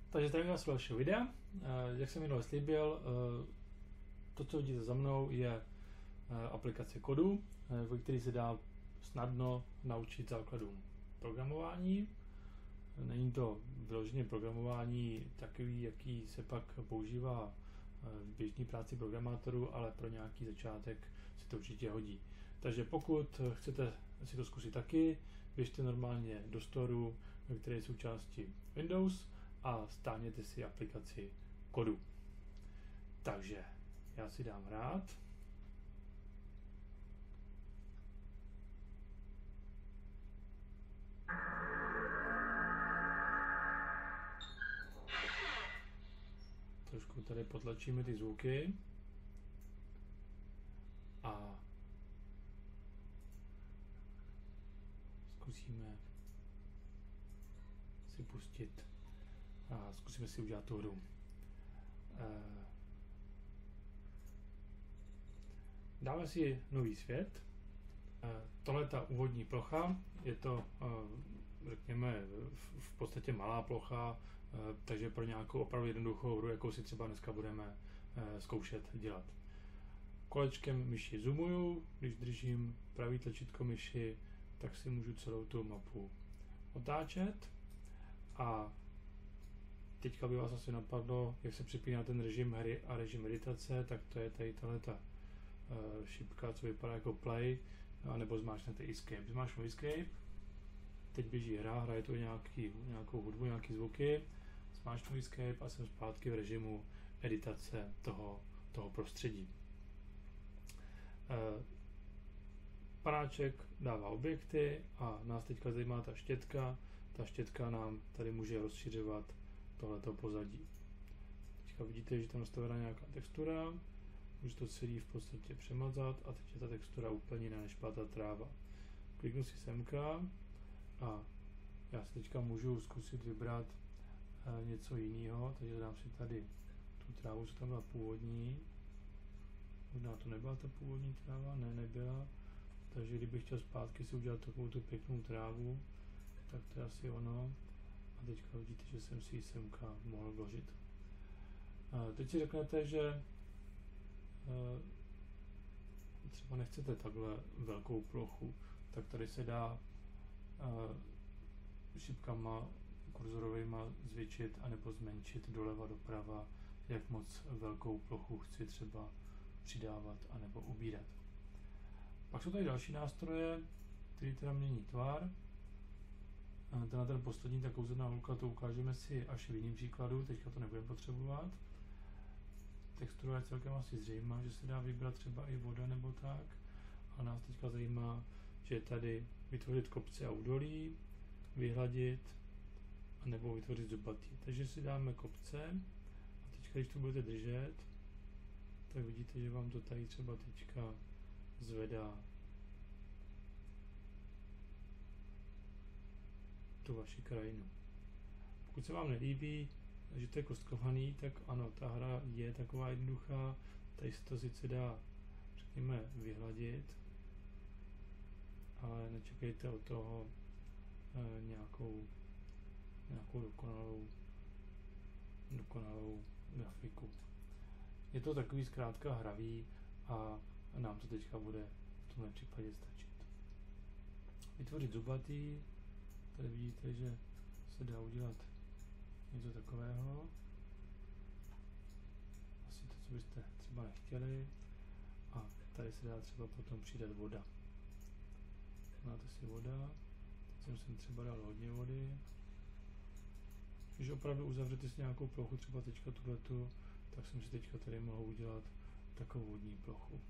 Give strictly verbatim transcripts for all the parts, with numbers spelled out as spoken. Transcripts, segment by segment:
Takže zdravím vás u dalšího videa. Jak jsem minule slíbil, to, co vidíte za mnou, je aplikace Kodu, ve které se dá snadno naučit základům programování. Není to vyloženě programování takový, jaký se pak používá v běžné práci programátorů, ale pro nějaký začátek se to určitě hodí. Takže pokud chcete si to zkusit taky, běžte normálně do Storeu, který je součástí Windows, a stáhněte si aplikaci Kodu. Takže já si dám hrát. Trošku tady potlačíme ty zvuky. A zkusíme si pustit a zkusíme si udělat tu hru. Dáme si nový svět. Tohle je ta úvodní plocha. Je to, řekněme, v podstatě malá plocha, takže pro nějakou opravdu jednoduchou hru, jakou si třeba dneska budeme zkoušet dělat. Kolečkem myši zoumuju, když držím pravý tlačítko myši, tak si můžu celou tu mapu otáčet. A teďka by vás asi napadlo, jak se připíná ten režim hry a režim meditace, tak to je tady tahleta uh, šipka, co vypadá jako play, anebo zmáčknete escape. Zmáčknu escape, teď běží hra, hraje to nějaký, nějakou hudbu, nějaký zvuky, zmáčknu escape a jsem zpátky v režimu editace toho, toho prostředí. Uh, panáček dává objekty a nás teďka zajímá ta štětka. Ta štětka nám tady může rozšiřovat tohleto pozadí. Teďka vidíte, že tam nastavená nějaká textura, můžu to celý v podstatě přemazat a teď je ta textura úplně jiná než pátá tráva. Kliknu si semka a já si teďka můžu zkusit vybrat e, něco jiného, takže dám si tady tu trávu, co tam byla původní. Možná to nebyla ta původní tráva, ne, nebyla. Takže kdybych chtěl zpátky si udělat takovou tu pěknou trávu, tak to je asi ono. A teďka vidíte, že jsem si ji semka mohl vložit. A teď si řeknete, že třeba nechcete takhle velkou plochu, tak tady se dá šipkama kurzorovejma zvětšit anebo zmenšit doleva doprava, jak moc velkou plochu chci třeba přidávat anebo ubírat. Pak jsou tady další nástroje, které teda mění tvar. Tenhle ten poslední, ta kouzelná holka, to ukážeme si až v jiném příkladu, teďka to nebudeme potřebovat. Textura je celkem asi zřejmá, že se dá vybrat třeba i voda nebo tak. A nás teďka zajímá, že je tady vytvořit kopce a údolí, vyhladit, anebo vytvořit zubatý. Takže si dáme kopce a teďka, když to budete držet, tak vidíte, že vám to tady třeba teďka zvedá tu vaši krajinu. Pokud se vám nelíbí, že to je kostkovaný, tak ano, ta hra je taková jednoduchá, tady se to sice dá, řekněme, vyhladit, ale nečekejte od toho e, nějakou, nějakou dokonalou, dokonalou grafiku. Je to takový zkrátka hravý a nám to teďka bude v tomhle případě stačit. Vytvořit zubatý. Tady vidíte, že se dá udělat něco takového. Asi to, co byste třeba nechtěli. A tady se dá třeba potom přidat voda. Máte si voda. Teď jsem sem třeba dal hodně vody. Když opravdu uzavřete si nějakou plochu, třeba teďka tuhletu, tak jsem si teďka tady mohl udělat takovou vodní plochu.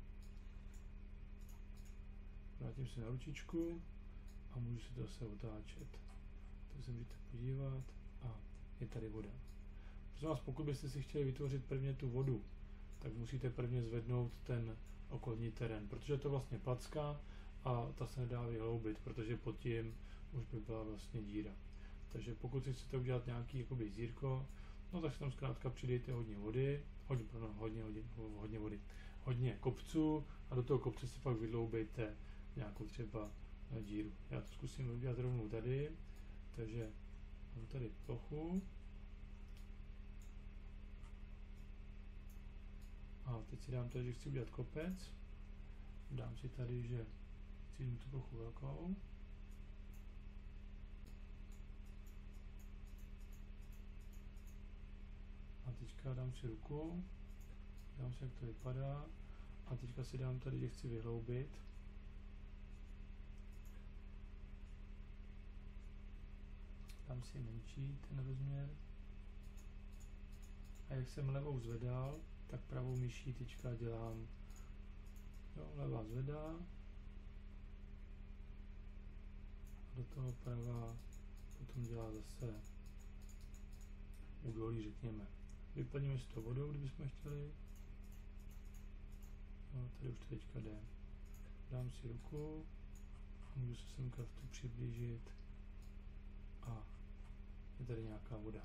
Vrátím se na ručičku a můžu si to zase otáčet. Tak se můžete podívat a je tady voda. Prosím vás, pokud byste si chtěli vytvořit prvně tu vodu, tak musíte prvně zvednout ten okolní terén, protože to vlastně placka a ta se nedá vyhloubit, protože pod tím už by byla vlastně díra. Takže pokud si chcete udělat nějaký jakoby zírko, no tak si tam zkrátka přidejte hodně vody, hodně, no, hodně, hodně, hodně vody, hodně kopců a do toho kopce si pak vydloubejte nějakou třeba díru. Já to zkusím udělat rovnou tady, takže mám tady plochu A teď si dám tady, že chci udělat kopec. Dám si tady, že chci mít tu plochu velkou. A teďka dám si ruku. Dám si, jak to vypadá. A teďka si dám tady, že chci vyhloubit. Dám si menší ten rozměr. A jak jsem levou zvedal, tak pravou myší teďka dělám. Jo, levá zvedá. A do toho pravá potom dělá zase údolí, řekněme. Vyplníme si to vodou, kdybychom chtěli. No, tady už to teďka jde. Dám si ruku a můžu se semka v tu přiblížit a je tady nějaká voda.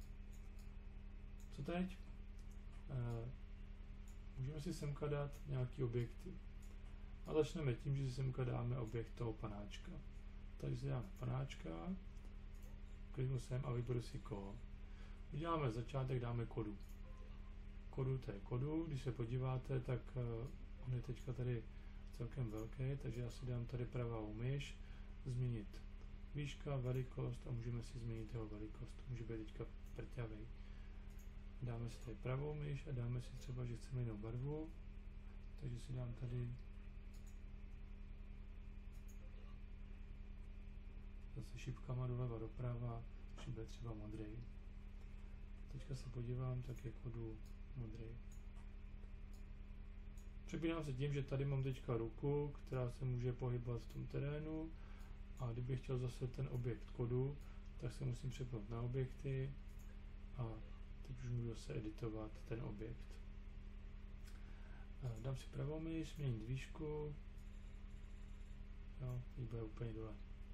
Co teď? E, můžeme si semka dát nějaký objekty. A začneme tím, že si semka dáme objekt toho panáčka. Tady si dáme panáčka, kliknu sem a vyberu si koho. Uděláme začátek, dáme kodu. Kodu to je kodu, když se podíváte, tak uh, on je teďka tady celkem velký, takže já si dám tady pravou myš, změnit výška, velikost a můžeme si změnit jeho velikost. Může být teďka prťavý. Dáme si tady pravou myš a dáme si třeba, že chceme jinou barvu, takže si dám tady zase šipkama doleva doprava, že bude třeba modrý. Teďka se podívám, tak je kodu modrý. Přepínám se tím, že tady mám teďka ruku, která se může pohybovat v tom terénu a kdybych chtěl zase ten objekt kodu, tak se musím přepnout na objekty a teď už můžu zase editovat ten objekt. Dám si pravou myš, změnit výšku, jo, teď bude úplně dole.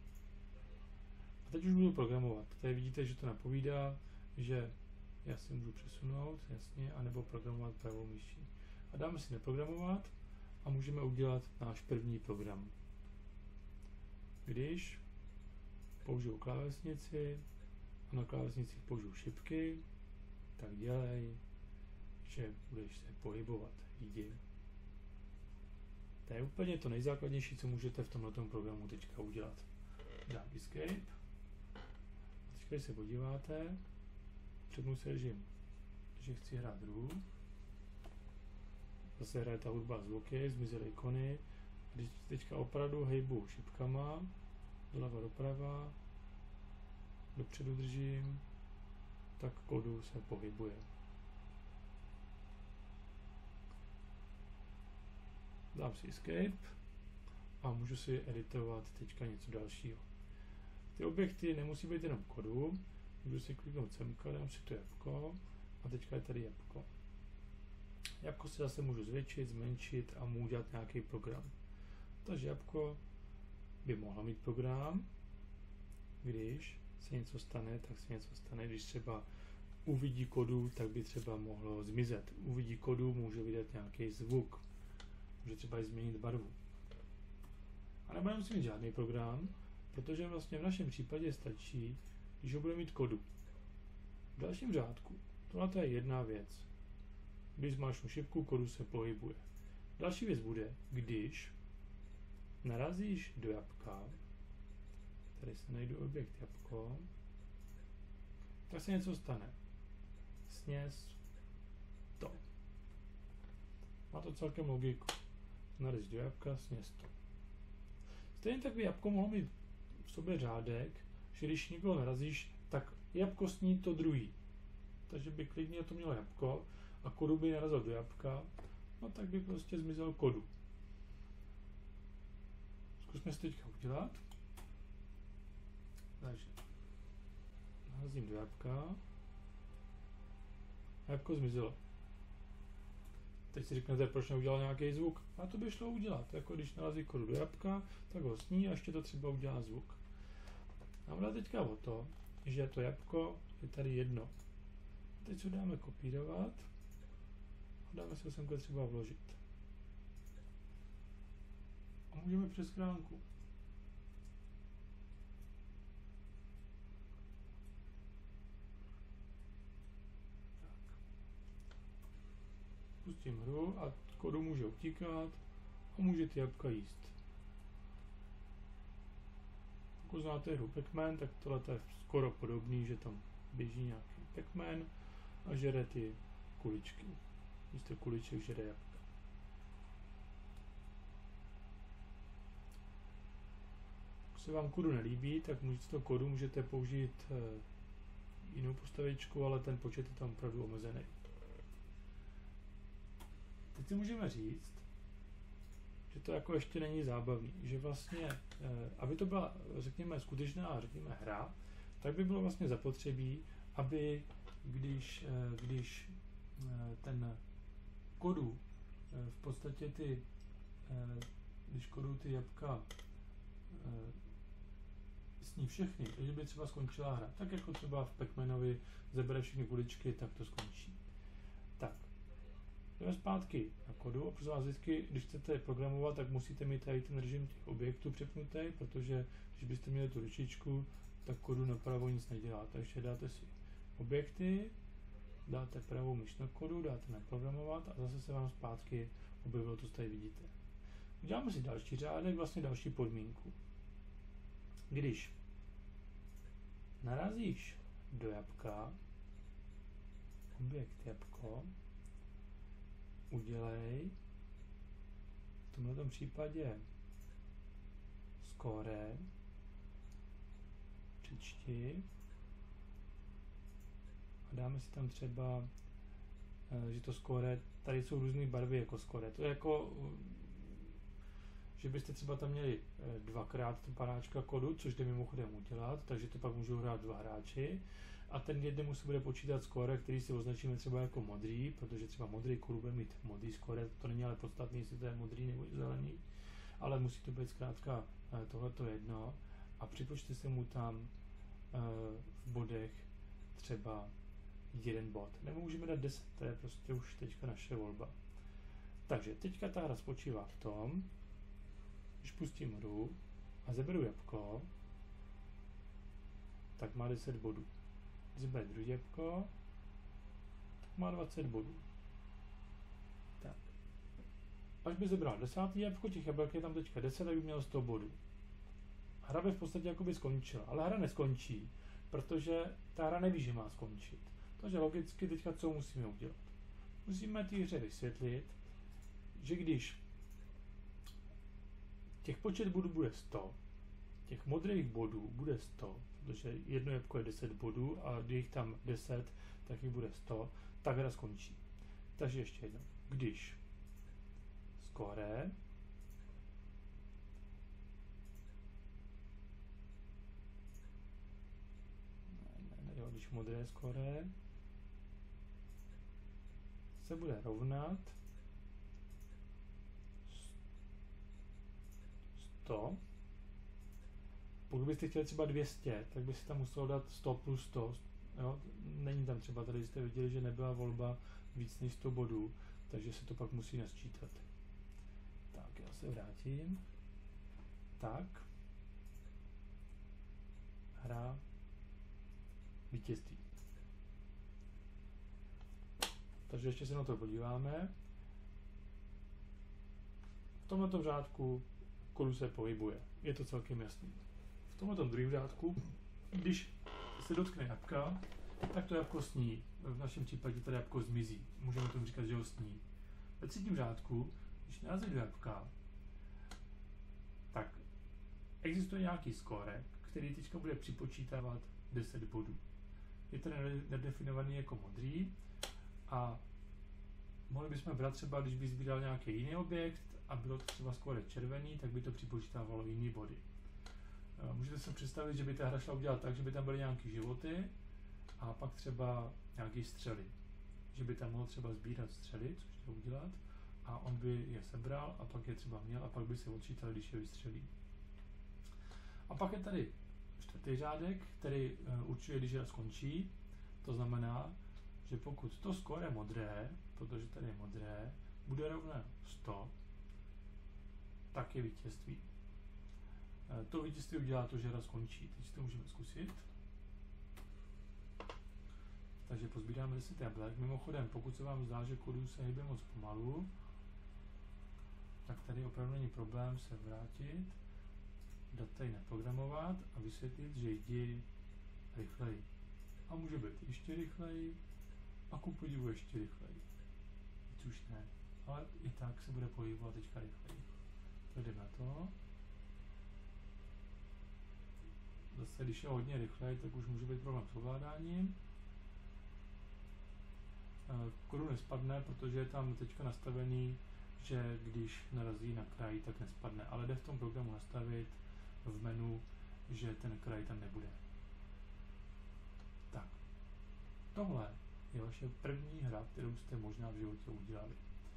A teď už budu programovat. Tady vidíte, že to napovídá, že já si můžu přesunout, jasně, anebo programovat pravou myší. A dáme si neprogramovat a můžeme udělat náš první program. Když použiju klávesnici a na klávesnici použiju šipky, tak dělej, že budeš se pohybovat. Jdi. To je úplně to nejzákladnější, co můžete v tomto programu teďka udělat. Dám escape. A teďka, když se podíváte, přepnu si režim, že chci hrát hru. Zase hraje ta hudba zvuky, zmizely ikony. Když teďka opravdu hejbu šipkama, doleva doprava, dopředu držím, tak kodu se pohybuje. Dám si escape a můžu si editovat teďka něco dalšího. Ty objekty nemusí být jenom kodu, můžu si kliknout semka, dám si to jabko a teďka je tady jabko. Jabko si zase můžu zvětšit, zmenšit a můžu dělat nějaký program. Takže jabko by mohla mít program, když se něco stane, tak se něco stane. Když třeba uvidí kodu, tak by třeba mohlo zmizet. Uvidí kodu, může vydat nějaký zvuk. Může třeba i změnit barvu. A nebo nemusí mít žádný program, protože vlastně v našem případě stačí, když ho bude mít kodu. V dalším řádku. Tohle je jedna věc. Když zmáčknu šipku, kodu se pohybuje. Další věc bude, když narazíš do jabka, tady se najdu objekt jabko, tak se něco stane. Sněz to. Má to celkem logiku. Narazíš do jabka, sněz to. Stejně tak by jabko mohlo mít v sobě řádek, že když někoho narazíš, tak jabko sní to druhý. Takže by klidně to mělo jabko a kodu by narazil do jabka, no tak by prostě zmizel kodu. Zkusme si teďka udělat. Takže narazím do jabka a jabko zmizelo. Teď si řeknete, proč neudělal nějaký zvuk. A to by šlo udělat. Jako když narazí kodu do jabka, tak ho sní a ještě to třeba udělá zvuk. Nám dá teďka o to, že to jabko je tady jedno. A teď se dáme kopírovat a dáme se semka třeba vložit. A můžeme přes schránku. spustím hru a kodu může utíkat a může ty jabka jíst. Pokud znáte hru Pac-Man, tak tohle je skoro podobný, že tam běží nějaký Pac-Man a žere ty kuličky. Místo kuliček žere jabka. Pokud se vám kodu nelíbí, tak z toho kodu můžete použít e, jinou postavičku, ale ten počet je tam opravdu omezený. Teď si můžeme říct, že to jako ještě není zábavný, že vlastně, e, aby to byla, řekněme, skutečná, řekněme, hra, tak by bylo vlastně zapotřebí, aby když, e, když e, ten kodu e, v podstatě ty, e, když kodu ty jabka e, sní všechny, takže by třeba skončila hra. Tak jako třeba v Pac-Manovi zabere všechny kuličky, tak to skončí. Tak, jdeme zpátky na kodu a prosím vás vždycky, když chcete programovat, tak musíte mít tady ten režim těch objektů přepnutý, protože když byste měli tu ručičku, tak kodu napravo nic nedělá. Takže dáte si objekty, dáte pravou myš na kodu, dáte naprogramovat a zase se vám zpátky objevilo to, co tady vidíte. Uděláme si další řádek, vlastně další podmínku. Když narazíš do jabka, objekt jabko, udělej v tomto případě score, přečti a dáme si tam třeba, že to score, tady jsou různé barvy jako score, to je jako že byste třeba tam měli dvakrát panáčka kodu, což jde mimochodem udělat, takže to pak můžou hrát dva hráči a ten jednomu se bude počítat skóre, který si označíme třeba jako modrý, protože třeba modrý kód bude mít modrý skóre, to není ale podstatné, jestli to je modrý nebo zelený, ale musí to být zkrátka tohleto jedno a připočte se mu tam v bodech třeba jeden bod, nebo můžeme dát deset, to je prostě už teďka naše volba. Takže teďka ta hra spočívá v tom, když pustím hru a zaberu jabko, tak má deset bodů. Když zaberu druhé jabko, tak má dvacet bodů. Tak. Až by zabral desátý jabko, těch jablek je tam teďka deset, tak by měl sto bodů. Hra by v podstatě jakoby skončila, ale hra neskončí, protože ta hra neví, že má skončit. Takže logicky teďka co musíme udělat? Musíme té hře vysvětlit, že když těch počet bodů bude sto, těch modrých bodů bude sto, protože jedno jabko je deset bodů a když jich tam deset, tak jich bude sto, tak hra skončí. Takže ještě jednou. Když score ne, ne, ne, jo, když modré score se bude rovnat sto. Pokud byste chtěli třeba dvě stě, tak byste tam musel dát sto plus sto. Jo? Není tam třeba, tady jste viděli, že nebyla volba víc než sto bodů, takže se to pak musí nasčítat. Tak, já se vrátím. Tak. Hra. Vítězství. Takže ještě se na to podíváme. V tomto řádku kodu se pohybuje. Je to celkem jasný. V tomto druhém řádku, když se dotkne jabka, tak to jabko sní. V našem případě to jabko zmizí. Můžeme tomu říkat, že ho sní. Ve třetím řádku, když narazí do jabka, tak existuje nějaký skórek, který teďka bude připočítávat deset bodů. Je to nedefinovaný jako modrý a mohli bychom brát třeba, když by sbíral nějaký jiný objekt a bylo to třeba skóre červený, tak by to připočítávalo jiný body. Můžete si představit, že by ta hra šla udělat tak, že by tam byly nějaké životy a pak třeba nějaké střely. Že by tam mohl třeba sbírat střely, což to udělat, a on by je sebral a pak je třeba měl a pak by se odčítal, když je vystřelí. A pak je tady čtvrtý řádek, který určuje, když hra skončí. To znamená, že pokud to skóre modré, protože tady je modré, bude rovné sto, tak je vítězství. To vítězství udělá to, že hra skončí. Teď to můžeme zkusit. Takže pozbíráme deset jablek. Mimochodem, pokud se vám zdá, že kodu se hýbe moc pomalu, tak tady opravdu není problém se vrátit, dát tady naprogramovat a vysvětlit, že jdi rychleji. A může být ještě rychleji a ku podivu ještě rychleji. Víc už ne, ale i tak se bude pohybovat teďka rychleji. Tak jdeme na to. Zase, když je hodně rychleji, tak už může být problém s ovládáním. Kodu nespadne, protože je tam teďka nastavený, že když narazí na kraj, tak nespadne. Ale jde v tom programu nastavit v menu, že ten kraj tam nebude. Tak. Tohle je vaše první hra, kterou jste možná v životě udělali.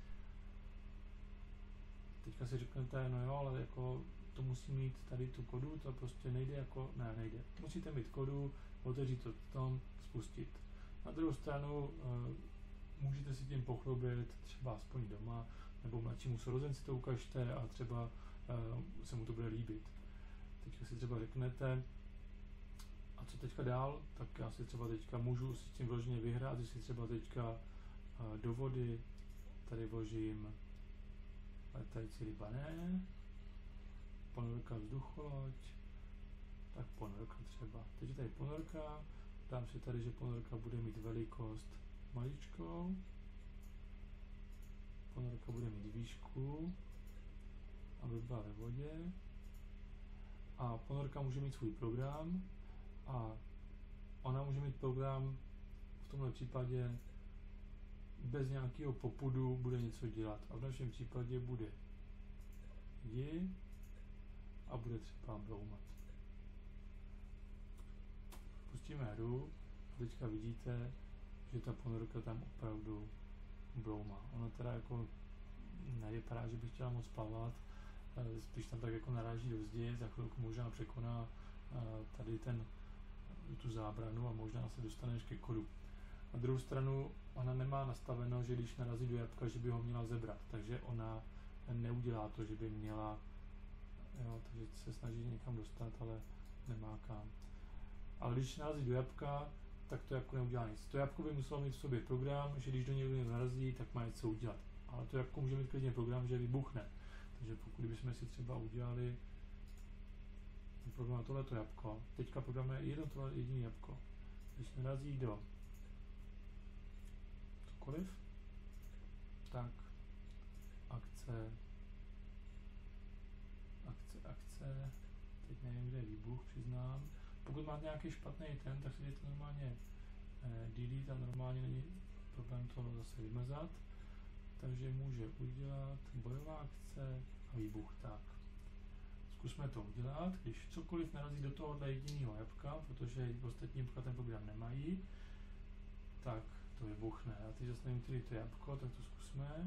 Teďka si řeknete, no jo, ale jako to musí mít tady tu kodu, to prostě nejde jako, ne, nejde. Musíte mít kodu, otevřít to tam, spustit. Na druhou stranu e, můžete si tím pochlubit, třeba aspoň doma, nebo mladšímu sourozenci to ukažte a třeba e, se mu to bude líbit. Teďka si třeba řeknete, a co teďka dál, tak já si třeba teďka můžu si s tím vloženě vyhrát, že si třeba teďka e, do vody tady vložím letající ryba, ne, ponorka vzducholoď, tak ponorka třeba. Teď je tady ponorka, dám si tady, že ponorka bude mít velikost maličkou, ponorka bude mít výšku, aby byla ve vodě a ponorka může mít svůj program a ona může mít program v tomhle případě bez nějakého popudu bude něco dělat a v našem případě bude ji a bude třeba broumat. Pustíme hru a teďka vidíte, že ta ponorka tam opravdu broumá. Ona teda jako nevypadá, že by chtěla moc plavat, spíš tam tak jako naráží do zdi, za chvilku možná překoná tady ten, tu zábranu a možná se dostane ke kodu. Na druhou stranu ona nemá nastaveno, že když narazí do jabka, že by ho měla zebrat, takže ona neudělá to, že by měla, jo, takže se snaží někam dostat, ale nemá kam. Ale když narazí do jabka, tak to jabko neudělá nic. To jabko by muselo mít v sobě program, že když do něj narazí, tak má něco udělat. Ale to jabko může mít klidně program, že vybuchne. Takže pokud bychom si třeba udělali program na tohleto jabko, teďka program je jedno tohle jediné jabko. Když narazí do cokoliv, tak akce, akce, akce, teď nevím, kde je výbuch, přiznám. Pokud máte nějaký špatný ten, tak si dejte normálně eh, delete a normálně není problém to zase vymazat. Takže může udělat bojová akce a výbuch. Tak. Zkusme to udělat, když cokoliv narazí do tohohle jediného jabka, protože ostatní jabka ten program nemají, tak to vybuchne. A teď zase nevím, který to jabko, tak to zkusme.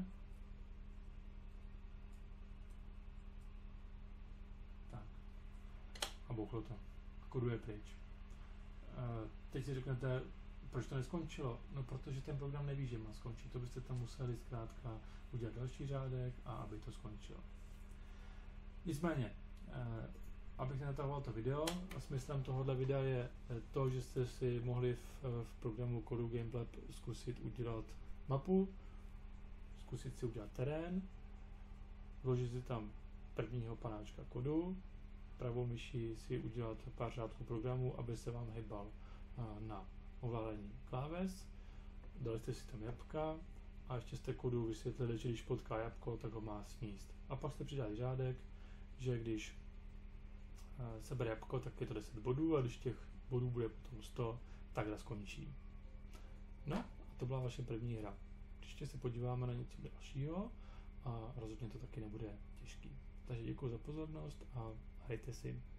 Tak. A bouchlo to. Koduje pryč. Uh, teď si řeknete, proč to neskončilo? No, protože ten program neví, že má skončit. To byste tam museli zkrátka udělat další řádek a aby to skončilo. Nicméně, uh, abych natahoval to video, a smyslem tohohle videa je to, že jste si mohli v, v programu Kodu Gameplab zkusit udělat mapu, zkusit si udělat terén, vložit si tam prvního panáčka kodu, pravou myší si udělat pár řádků programu, aby se vám hejbal na ovládání kláves, dali jste si tam jabka a ještě jste kodu vysvětlili, že když potká jabko, tak ho má sníst. A pak jste přidali řádek, že když se bere jabko, tak je to deset bodů a když těch bodů bude potom sto, tak hra skončí. No a to byla vaše první hra. Příště se podíváme na něco dalšího a rozhodně to taky nebude těžký. Takže děkuji za pozornost a hrajte si.